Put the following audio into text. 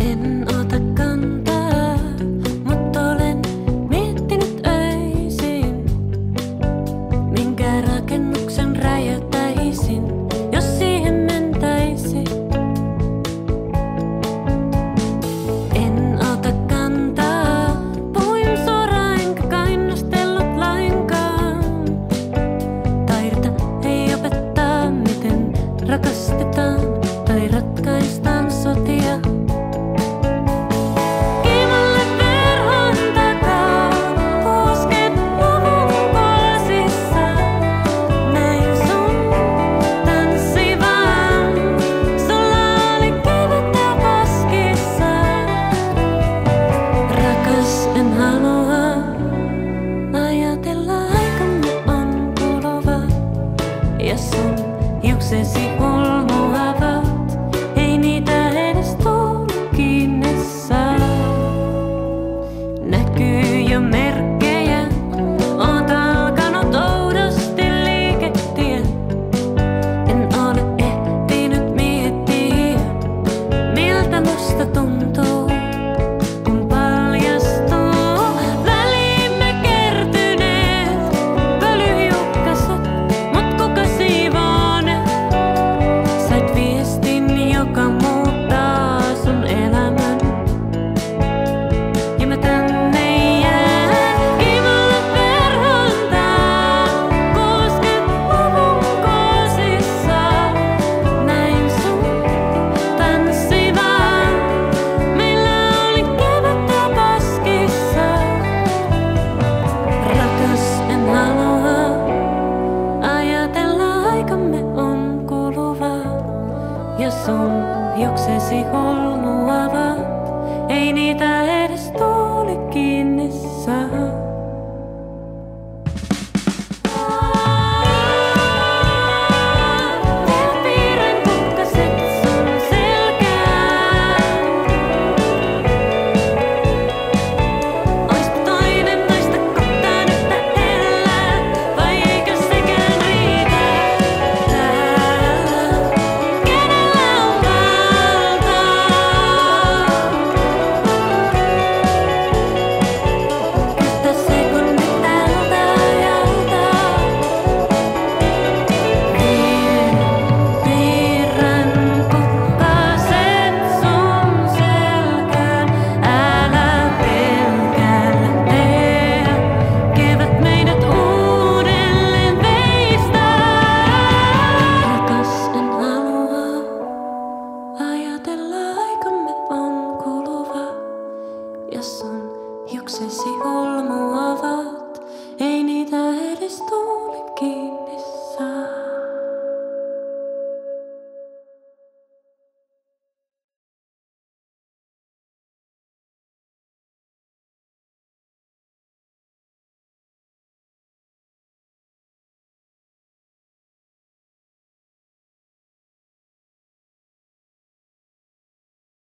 En ota kantaa, mut olen miettinyt öisin, minkä rakennuksen räjäyttäisin, jos siihen mentäisi. En ota kantaa, puhuin suoraan enkä kainostellut lainkaan. Taidetta ei opettaa, miten rakastetaan tai ratkaistaan sotia. Kiimalle verhon takaa, puusket luvun kuosissa. Näin sun tanssivan, sulla oli kevät ja poskissa. Rakas, en halua ajatella, aikamme on kuluva ja sun hiuksesi